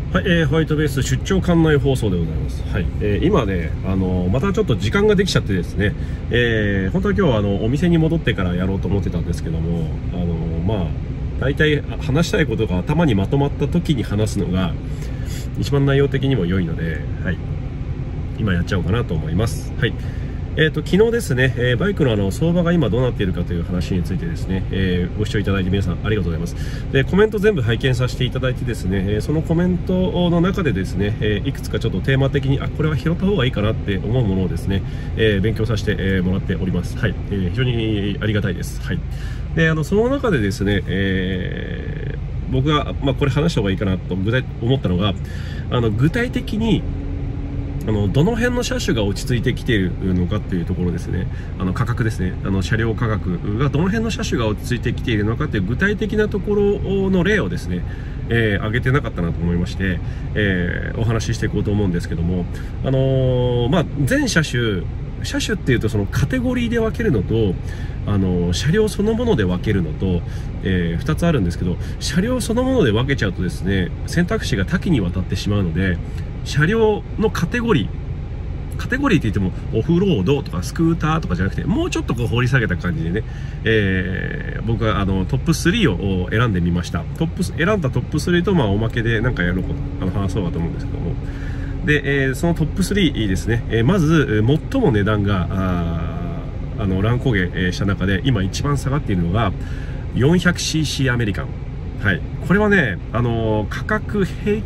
はい、ホワイトベース出張館内放送でございます。はい、今ね、またちょっと時間ができちゃってですね、本当は今日はお店に戻ってからやろうと思ってたんですけども、大体話したいことが頭にまとまった時に話すのが一番内容的にも良いので、はい、今やっちゃおうかなと思います。はい。昨日ですね、バイクの相場が今どうなっているかという話についてですね、ご視聴いただいて皆さんありがとうございます。で、コメント全部拝見させていただいてですね、そのコメントの中でですね、いくつかちょっとテーマ的に、これは拾った方がいいかなって思うものをですね、勉強させてもらっております。はい。非常にありがたいです。はい。で、その中でですね、僕が、これ話した方がいいかなと思ったのが、具体的にどの辺の車種が落ち着いてきているのかっていうところですね。価格ですね。車両価格がどの辺の車種が落ち着いてきているのかっていう具体的なところの例をですね、挙げてなかったなと思いまして、お話ししていこうと思うんですけども、全車種っていうとそのカテゴリーで分けるのと、車両そのもので分けるのと、2つあるんですけど、車両そのもので分けちゃうとですね、選択肢が多岐にわたってしまうので、車両のカテゴリーって言ってもオフロードとかスクーターとかじゃなくて、もうちょっとこう掘り下げた感じでね、僕はトップ3を選んでみました。選んだトップ3とおまけでなんかやろうか話そうかと思うんですけども、で、そのトップ3ですね、まず最も値段が乱高下した中で今一番下がっているのが 400cc アメリカン。はい、これはね、価格平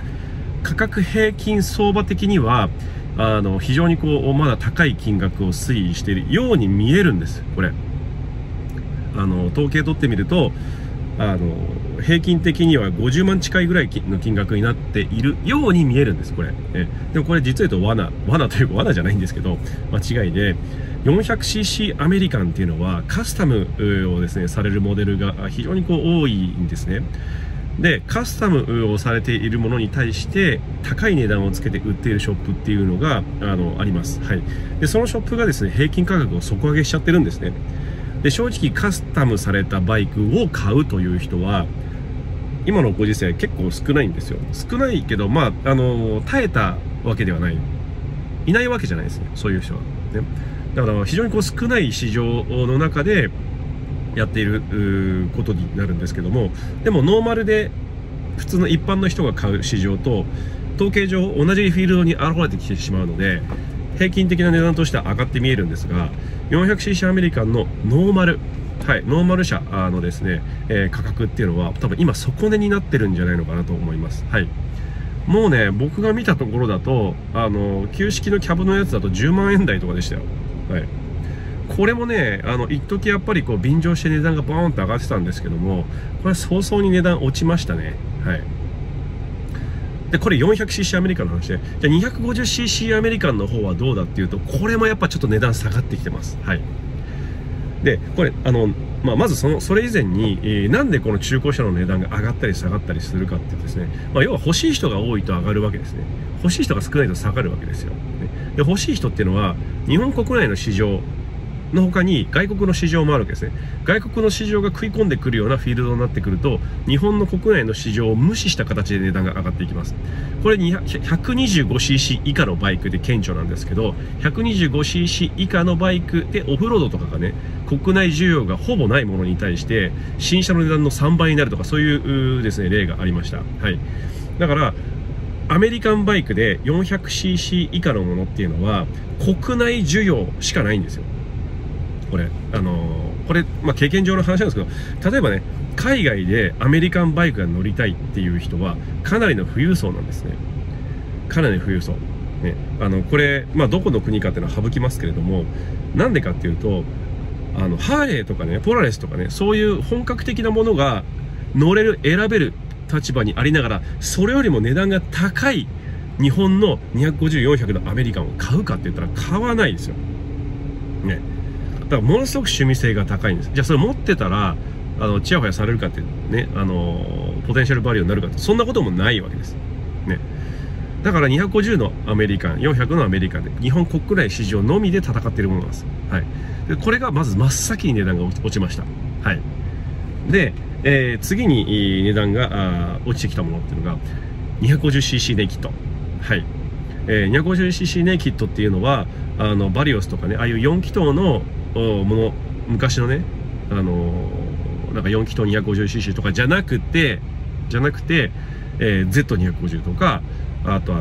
均相場的には非常にこうまだ高い金額を推移しているように見えるんです。これ統計取ってみると平均的には50万近いぐらいの金額になっているように見えるんです。これでもこれ実は言うと罠というか罠じゃないんですけど、間違いで 400cc アメリカンっていうのはカスタムをですねされるモデルが非常にこう多いんですね。で、カスタムをされているものに対して高い値段をつけて売っているショップっていうのがあります。はい。で、そのショップがですね、平均価格を底上げしちゃってるんですね。で、正直カスタムされたバイクを買うという人は今のご時世結構少ないんですよ。少ないけど、耐えたわけではない。いないわけじゃないですね。そういう人は。ね。だから非常にこう少ない市場の中でやっていることになるんですけども、でもノーマルで普通の一般の人が買う市場と統計上同じフィールドに現れてきてしまうので、平均的な値段としては上がって見えるんですが、 400cc アメリカンのノーマル車のですね、価格っていうのは多分今底値になってるんじゃないのかなと思います。はい。もうね、僕が見たところだと旧式のキャブのやつだと10万円台とかでしたよ。はい。これもね、一時やっぱりこう便乗して値段がボーンと上がってたんですけども、これは早々に値段落ちましたね。はい。で、これ 400cc アメリカンの話で、じゃあ 250cc アメリカンの方はどうだっていうと、これもやっぱちょっと値段下がってきてます。はい。で、これ、まずそれ以前に、なんでこの中古車の値段が上がったり下がったりするかってですね、要は欲しい人が多いと上がるわけですね。欲しい人が少ないと下がるわけですよ。で、欲しい人っていうのは、日本国内の市場の他に外国の市場もあるわけですね。外国の市場が食い込んでくるようなフィールドになってくると、日本の国内の市場を無視した形で値段が上がっていきます。これ 125cc 以下のバイクで顕著なんですけど、 125cc 以下のバイクでオフロードとかがね、国内需要がほぼないものに対して新車の値段の3倍になるとか、そういうですね例がありました。はい。だからアメリカンバイクで 400cc 以下のものっていうのは国内需要しかないんですよ。これ経験上の話なんですけど、例えばね、海外でアメリカンバイクが乗りたいっていう人はかなりの富裕層なんですね。かなりの富裕層、ね、これ、どこの国かっていうのは省きますけれども、なんでかっていうとハーレーとかね、ポラレスとかね、そういう本格的なものが乗れる、選べる立場にありながら、それよりも値段が高い日本の250、400のアメリカンを買うかって言ったら買わないですよ。ね。だからものすごく趣味性が高いんです。じゃあそれ持ってたらチヤホヤされるかってね、ポテンシャルバリューになるかって、そんなこともないわけです。ね。だから250のアメリカン、400のアメリカンで日本国内市場のみで戦っているものなんです。はい。で、これがまず真っ先に値段が落ちました。はい。で、次に値段が落ちてきたものっていうのが 250cc ネイキッド。はい。250cc ネイキッドっていうのは、バリオスとかね、ああいう4気筒のもの、昔のね、なんか4気筒 250cc とかじゃなくて、Z250 とか、あと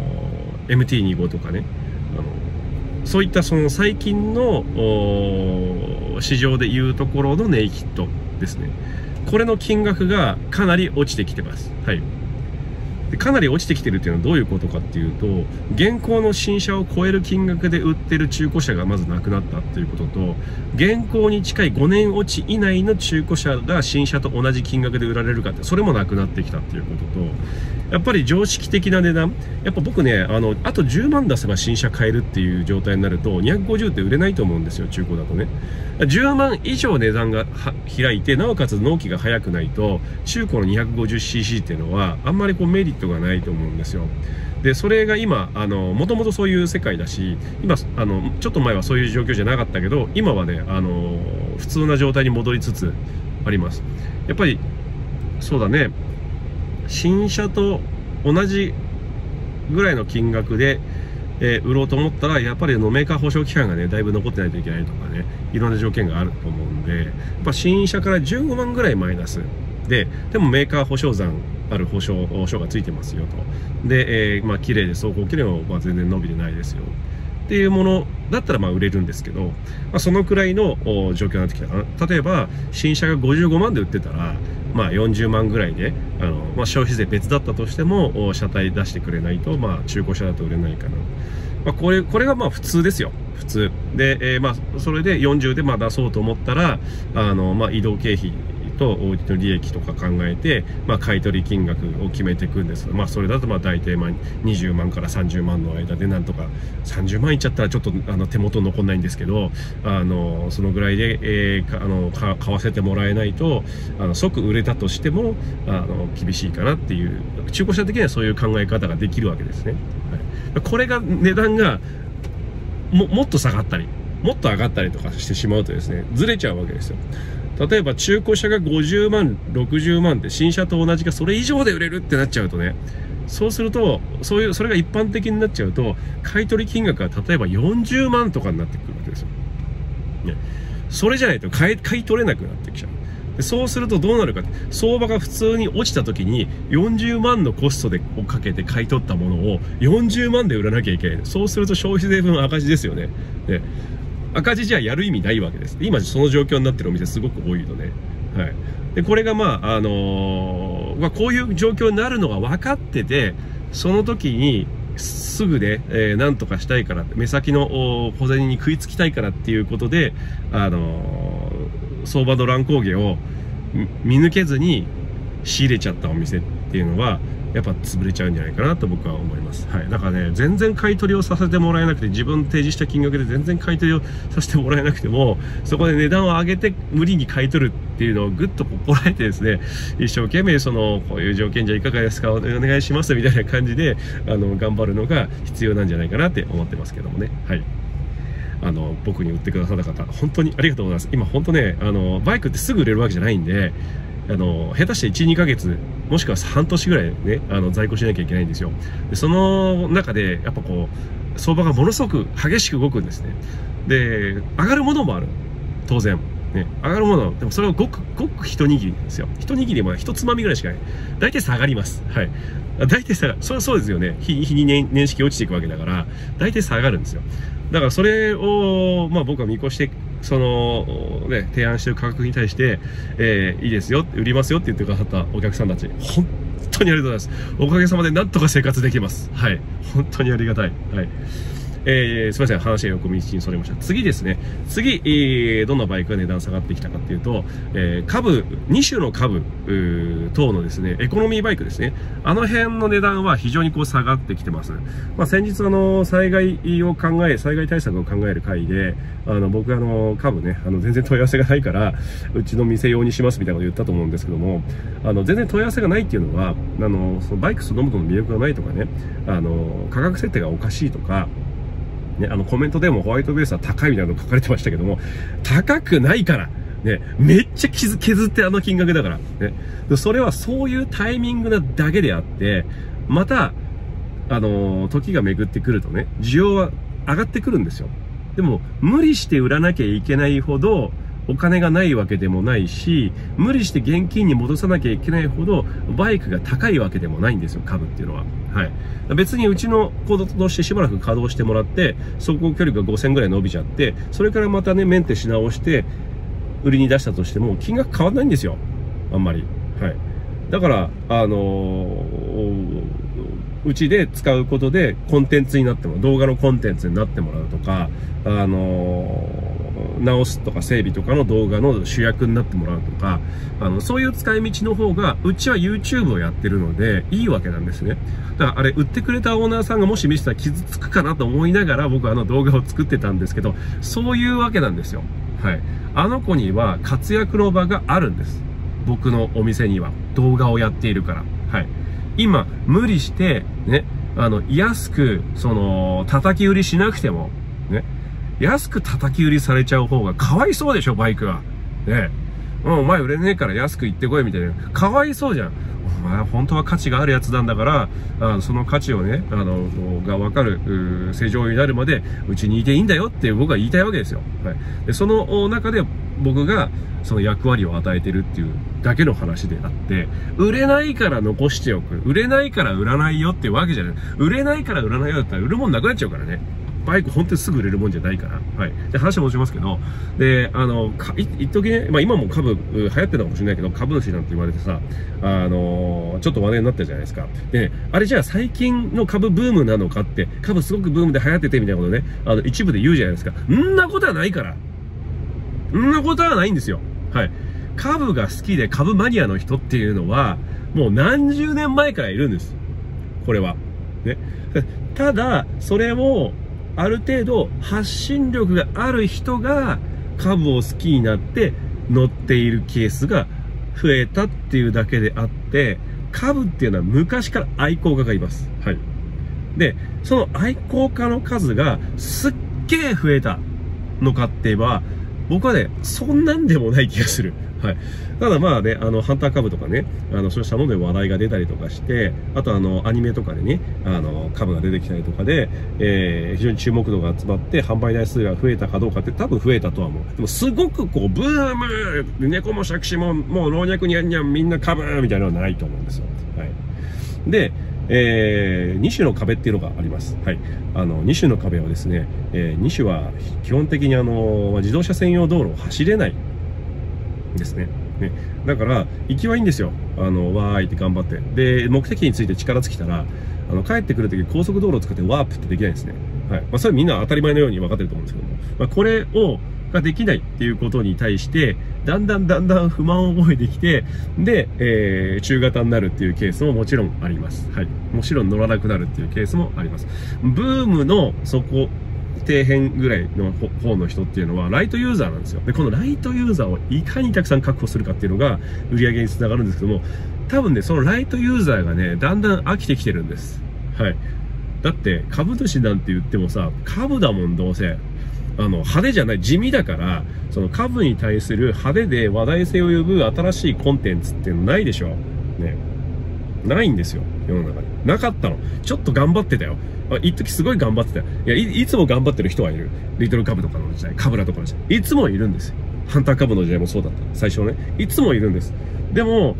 MT25 とかね、そういったその最近の市場でいうところのネイキッドですね。これの金額がかなり落ちてきてます。はい。でかなり落ちてきてるっていうのはどういうことかっていうと、現行の新車を超える金額で売ってる中古車がまずなくなったっていうことと、現行に近い5年落ち以内の中古車が新車と同じ金額で売られるかって、それもなくなってきたっていうことと、やっぱり常識的な値段、やっぱ僕ね、あと10万出せば新車買えるっていう状態になると、250って売れないと思うんですよ、中古だとね。10万以上値段が開いて、なおかつ納期が早くないと、中古の 250cc っていうのは、あんまりこうメリットがないと思うんですよ。で、それが今、もともとそういう世界だし、今、ちょっと前はそういう状況じゃなかったけど、今はね、普通な状態に戻りつつあります。やっぱり、そうだね、新車と同じぐらいの金額で、売ろうと思ったら、やっぱりメーカー保証期間がね、だいぶ残ってないといけないとかね、いろんな条件があると思うんで、やっぱ新車から15万ぐらいマイナス。でもメーカー保証残ある保証書がついてますよと。で、綺麗で走行距離も全然伸びてないですよ。っていうものだったら売れるんですけど、そのくらいの状況になってきたかな。例えば、新車が55万で売ってたら、40万ぐらいで、消費税別だったとしても、車体出してくれないと、中古車だと売れないかな。これが普通ですよ。普通。で、それで40で出そうと思ったら、移動経費と利益とか考えて、買取金額を決めていくんです。それだと大体20万から30万の間でなんとか30万いっちゃったらちょっと手元残んないんですけど、そのぐらいで、買わせてもらえないと、即売れたとしても、厳しいかなっていう、中古車的にはそういう考え方ができるわけですね。はい、これが値段がもっと下がったり、もっと上がったりとかしてしまうとですね、ずれちゃうわけですよ。例えば中古車が50万、60万って新車と同じかそれ以上で売れるってなっちゃうとね、そうすると、それが一般的になっちゃうと、買取金額が例えば40万とかになってくるわけですよ。ね、それじゃないと買い取れなくなってきちゃう。でそうするとどうなるかって、相場が普通に落ちた時に40万のコストでかけて買い取ったものを40万で売らなきゃいけない。そうすると消費税分赤字ですよね。で赤字じゃやる意味ないわけです。今その状況になってるお店すごく多いので。はい。で、これがこういう状況になるのが分かってて、その時にすぐで、なんとかしたいから、目先の小銭に食いつきたいからっていうことで、相場の乱高下を見抜けずに仕入れちゃったお店っていうのは、やっぱ潰れちゃうんじゃないかなと僕は思います。はい。だからね、全然買い取りをさせてもらえなくて、自分提示した金額で全然買い取りをさせてもらえなくても、そこで値段を上げて無理に買い取るっていうのをぐっとこらえてですね、一生懸命こういう条件じゃいかがですか、お願いしますみたいな感じで、頑張るのが必要なんじゃないかなって思ってますけどもね。はい。僕に売ってくださった方、本当にありがとうございます。今本当ね、バイクってすぐ売れるわけじゃないんで、下手して1、2ヶ月、もしくは半年ぐらいね、在庫しなきゃいけないんですよ。で、その中で、やっぱ相場がものすごく激しく動くんですね。で、上がるものもある。当然。ね、上がるもの、でもそれをごく一握りなんですよ。一握りも一つまみぐらいしかない。大体下がります。はい。大体下がる。そうですよね。日に年式落ちていくわけだから、大体下がるんですよ。だからそれを、僕は見越して、提案してる価格に対して、いいですよ、売りますよって言ってくださったお客さんたち、本当にありがとうございます。おかげさまでなんとか生活できます。はい。本当にありがたい。はい。すみません。話が横道にそれました。次ですね。次、どんなバイクが値段下がってきたかっていうと、2種の株等のですね、エコノミーバイクですね。あの辺の値段は非常に下がってきてます。先日災害対策を考える会で、僕株ね、全然問い合わせがないから、うちの店用にしますみたいなこと言ったと思うんですけども、全然問い合わせがないっていうのは、そのバイクそのものの魅力がないとかね、価格設定がおかしいとか、ね、コメントでもホワイトベースは高いみたいなの書かれてましたけども、高くないから、ね、めっちゃ削って金額だから、ね。それはそういうタイミングなだけであって、 また、時が巡ってくるとね、需要は上がってくるんですよ。でも、無理して売らなきゃいけないほど、お金がないわけでもないし、無理して現金に戻さなきゃいけないほど、バイクが高いわけでもないんですよ、株っていうのは。はい。別にうちのコードとしてしばらく稼働してもらって、走行距離が5000ぐらい伸びちゃって、それからまたね、メンテし直して、売りに出したとしても、金額変わんないんですよ。あんまり。はい。だから、うちで使うことでコンテンツになっても、動画のコンテンツになってもらうとか、直すとか整備とかの動画の主役になってもらうとか、そういう使い道の方が、うちは YouTube をやってるので、いいわけなんですね。だからあれ、売ってくれたオーナーさんがもし見せたら傷つくかなと思いながら、僕は動画を作ってたんですけど、そういうわけなんですよ。はい。あの子には活躍の場があるんです。僕のお店には。動画をやっているから。はい。今、無理して、ね、安く、叩き売りしなくても、ね、安く叩き売りされちゃう方がかわいそうでしょ、バイクは。ね。お前売れねえから安く言ってこいみたいな。かわいそうじゃん。お前本当は価値があるやつなんだから、その価値をね、がわかる、正常になるまで、うちにいていいんだよって僕は言いたいわけですよ。はい。で、その中で僕が、その役割を与えてるっていうだけの話であって、売れないから残しておく。売れないから売らないよっていうわけじゃない。売れないから売らないよだったら売るもんなくなっちゃうからね。バイク本当にすぐ売れるもんじゃないから。はい。で、話戻しますけど、で、一時ね、まあ今も株、流行ってるのかもしれないけど、株主なんて言われてさ、ちょっと話題になってるじゃないですか。で、あれじゃあ最近の株ブームなのかって、株すごくブームで流行っててみたいなことね、一部で言うじゃないですか。んなことはないから。んなことはないんですよ。はい。株が好きで株マニアの人っていうのは、もう何十年前からいるんです。これは。ね。ただ、それを、ある程度発信力がある人が株を好きになって乗っているケースが増えたっていうだけであって、株っていうのは昔から愛好家がいます。はい。で、その愛好家の数がすっげー増えたのかって言えば、僕はね、そんなんでもない気がする。はい。ただまあね、ハンター株とかね、そうしたもので話題が出たりとかして、あとアニメとかでね、株が出てきたりとかで、非常に注目度が集まって、販売台数が増えたかどうかって多分増えたとは思う。でもすごくこう、ブーム猫も杓子も、もう老若にゃんにゃんみんな株みたいなのはないと思うんですよ。はい。で、2種の壁っていうのがあります。はい。2種の壁はですね、2種は基本的に自動車専用道路を走れないですね。ね。だから、行きはいいんですよ。わーいって頑張って。で、目的について力尽きたら、帰ってくるとき高速道路を使ってワープってできないんですね。はい。まあ、それはみんな当たり前のように分かってると思うんですけども。まあ、これができないっていうことに対して、だんだん不満を覚えてきて、で、中型になるっていうケースももちろんあります。はい。もちろん乗らなくなるっていうケースもあります。ブームの底辺ぐらいの方の人っていうのはライトユーザーなんですよ。で、このライトユーザーをいかにたくさん確保するかっていうのが売り上げにつながるんですけども、多分ね、そのライトユーザーがね、だんだん飽きてきてるんです。はい。だって、株主なんて言ってもさ、株だもんどうせ。派手じゃない、地味だから、その株に対する派手で話題性を呼ぶ新しいコンテンツっていうのないでしょ。ね。ないんですよ、世の中に。なかったの。ちょっと頑張ってたよ。一時すごい頑張ってたよ。いつも頑張ってる人はいる。リトル株とかの時代、カブラとかの時代。いつもいるんですよ。ハンター株の時代もそうだった。最初ね。いつもいるんです。でも、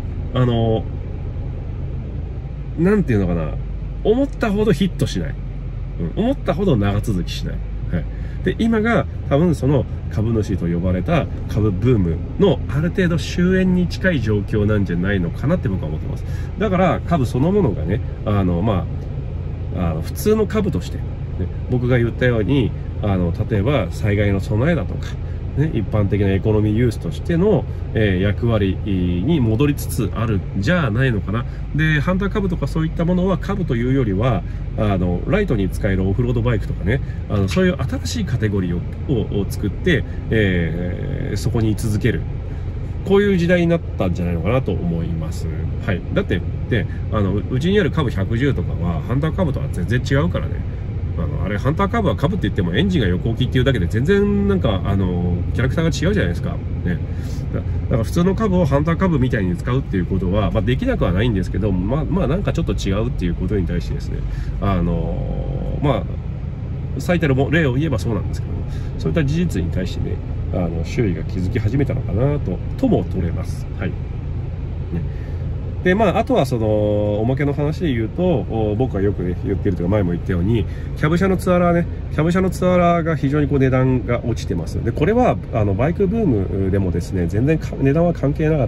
なんていうのかな。思ったほどヒットしない。思ったほど長続きしない。はい。で、今が多分その株主と呼ばれた株ブームのある程度終焉に近い状況なんじゃないのかなって僕は思ってます。だから株そのものがね、普通の株として、ね、僕が言ったように、例えば災害の備えだとか、ね、一般的なエコノミーユースとしての、役割に戻りつつあるんじゃないのかな。で、ハンター株とかそういったものは株というよりは、ライトに使えるオフロードバイクとかね、そういう新しいカテゴリーを作って、そこに居続ける。こういう時代になったんじゃないのかなと思います。はい。だって、で、うちにある株110とかは、ハンター株とは全然違うからね。 あれ、ハンターカブはカブって言ってもエンジンが横置きっていうだけで全然なんか、キャラクターが違うじゃないですか。ね。だから普通のカブをハンターカブみたいに使うっていうことは、まあできなくはないんですけど、まあなんかちょっと違うっていうことに対してですね、まあ、最たる例を言えばそうなんですけど、そういった事実に対してね、周囲が気づき始めたのかなとも取れます。はい。ね。で、まあ、あとはおまけの話で言うと、僕がよくね、言ってるというか前も言ったように、キャブ車のツアラーが非常に値段が落ちてます。で、これは、バイクブームでもですね、全然値段は関係なかった。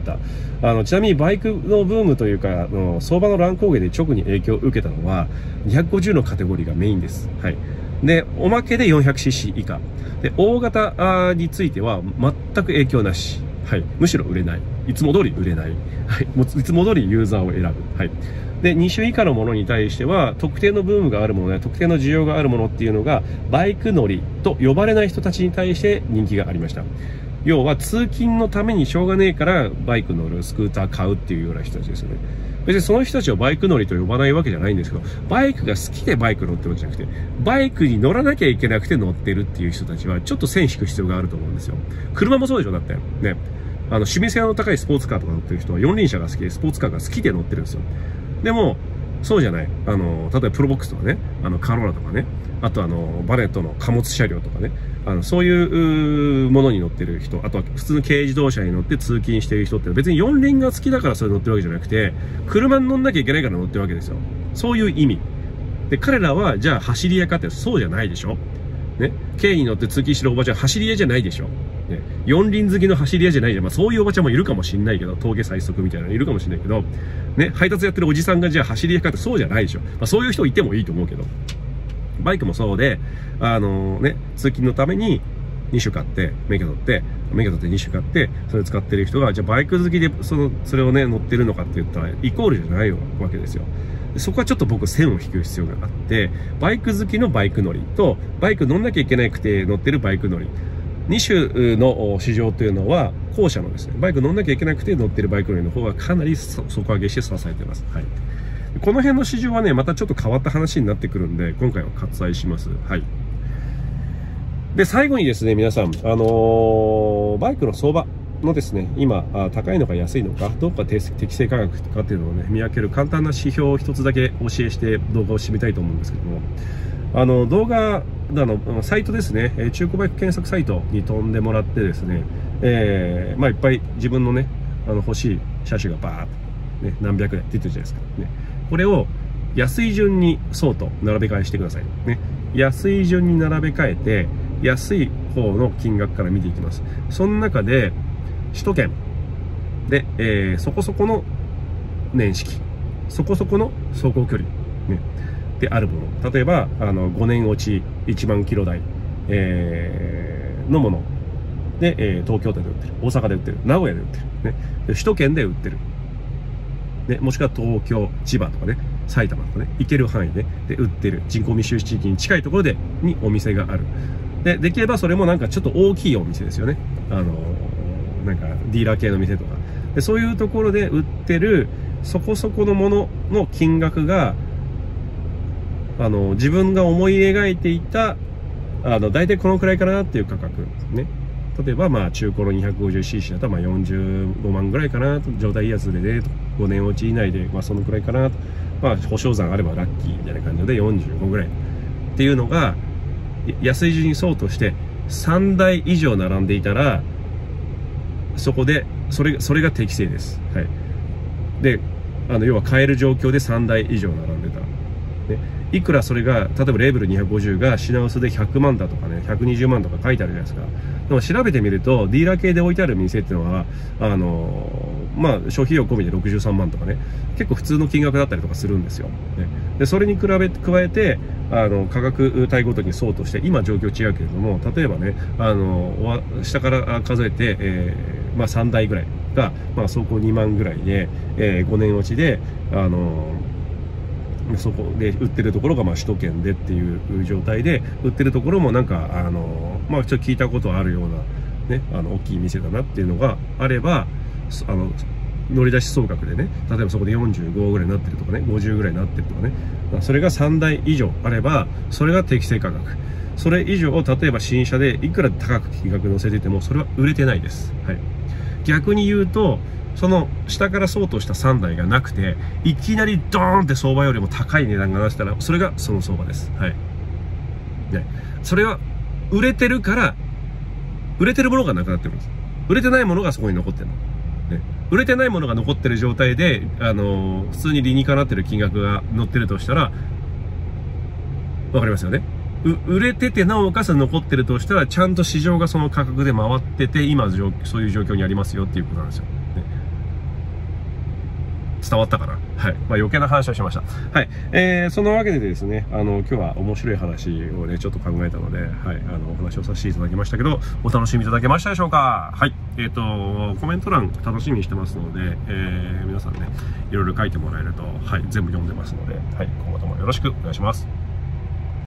ちなみにバイクのブームというか、相場の乱高下で直に影響を受けたのは、250のカテゴリーがメインです。はい。で、おまけで 400cc 以下。で、大型については全く影響なし。はい。むしろ売れない。いつも通り売れない。はい。いつも通りユーザーを選ぶ。はい。で、2種以下のものに対しては、特定のブームがあるものや特定の需要があるものっていうのが、バイク乗りと呼ばれない人たちに対して人気がありました。要は、通勤のためにしょうがねえから、バイク乗る、スクーター買うっていうような人たちですよね。別にその人たちをバイク乗りと呼ばないわけじゃないんですけど、バイクが好きでバイク乗ってるわけじゃなくて、バイクに乗らなきゃいけなくて乗ってるっていう人たちは、ちょっと線引く必要があると思うんですよ。車もそうでしょ、だって。ね。趣味性の高いスポーツカーとか乗ってる人は四輪車が好きで、スポーツカーが好きで乗ってるんですよ。でも、そうじゃない。例えばプロボックスとかね、カローラとかね、あとバネットの貨物車両とかね、そういうものに乗ってる人、あとは普通の軽自動車に乗って通勤している人って別に四輪が好きだからそれ乗ってるわけじゃなくて、車に乗んなきゃいけないから乗ってるわけですよ。そういう意味。で、彼らは、じゃあ走り屋かってそうじゃないでしょ。ね。軽に乗って通勤してるおばちゃん走り屋じゃないでしょ。ね。四輪好きの走り屋じゃないじゃん。まあそういうおばちゃんもいるかもしんないけど、峠最速みたいなのいるかもしんないけど、ね。配達やってるおじさんがじゃあ走り屋かってそうじゃないでしょ。まあそういう人いてもいいと思うけど。バイクもそうで、ね、通勤のために2種買って、免許取って2種買って、それ使ってる人が、じゃあバイク好きでそれをね、乗ってるのかって言ったら、イコールじゃないわけですよ。そこはちょっと僕線を引く必要があって、バイク好きのバイク乗りと、バイク乗んなきゃいけなくて乗ってるバイク乗り。2種の市場というのは、後者のですね、バイク乗んなきゃいけなくて乗ってるバイク乗りの方がかなり底上げして支えてます。はい。この辺の市場はね、またちょっと変わった話になってくるんで、今回は割愛します。はい。で、最後にですね、皆さん、バイクの相場のですね、今、高いのか安いのか、どこか適正価格かっていうのをね、見分ける簡単な指標を一つだけ教えして動画を締めたいと思うんですけども、動画サイトですね、中古バイク検索サイトに飛んでもらってですね、まあいっぱい自分のね、欲しい車種がバーッと、ね、何百円って言ってるじゃないですか。ね。これを安い順にそうと並べ替えしてください。ね。安い順に並べ替えて、安い方の金額から見ていきます。その中で、首都圏で、そこそこの年式、そこそこの走行距離、ね、であるもの。例えば、5年落ち1万キロ台、のもので、東京都で売ってる。大阪で売ってる。名古屋で売ってる。ね。で首都圏で売ってる。ね、もしくは東京、千葉とかね、埼玉とかね、行ける範囲で売ってる。人口密集地域に近いところにお店がある。で、できればそれもなんかちょっと大きいお店ですよね。なんかディーラー系の店とか。で、そういうところで売ってるそこそこのものの金額が、自分が思い描いていた、大体このくらいかなっていう価格。ね。例えば、まあ、中古の 250cc だと、まあ、45万ぐらいかなと。状態いいやつでね、5年落ち以内で、まあ、そのくらいかなと。まあ、保証残あればラッキーみたいな感じで45ぐらい。っていうのが、安い順にそうとして、3台以上並んでいたら、そこで、それが適正です。はい。で、要は買える状況で3台以上並んでた。ね。いくらそれが、例えばレーベル250が品薄で100万だとかね、120万とか書いてあるじゃないですか。でも調べてみると、ディーラー系で置いてある店っていうのは、まあ、消費用込みで63万とかね、結構普通の金額だったりとかするんですよ。ね、で、それに加えて、価格帯ごとにそうとして、今状況違うけれども、例えばね、下から数えて、まあ3台ぐらいが、まあ走行2万ぐらいで、5年落ちで、そこで売ってるところがまあ首都圏でっていう状態で、売ってるところもなんか、まあちょっと聞いたことあるような、ね、大きい店だなっていうのがあれば、 乗り出し総額でね、例えばそこで45ぐらいになってるとかね、50ぐらいになってるとかね、それが3台以上あれば、それが適正価格。それ以上、例えば新車でいくら高く金額乗せてても、それは売れてないです。はい。逆に言うと、その下から相当した3台がなくて、いきなりドーンって相場よりも高い値段が出したら、それがその相場です。はい。ね。それは、売れてるから、売れてるものがなくなってるんです。売れてないものがそこに残ってるの。ね。売れてないものが残ってる状態で、普通に理にかなってる金額が乗ってるとしたら、わかりますよね。売れててなおかつ残ってるとしたら、ちゃんと市場がその価格で回ってて、今そういう状況にありますよっていうことなんですよ。ね、伝わったかな。はい。まあ余計な話をしました。はい。そのわけでですね、今日は面白い話をね、ちょっと考えたので、はい。お話をさせていただきましたけど、お楽しみいただけましたでしょうか？はい。コメント欄楽しみにしてますので、皆さんね、いろいろ書いてもらえると、はい。全部読んでますので、はい。今後ともよろしくお願いします。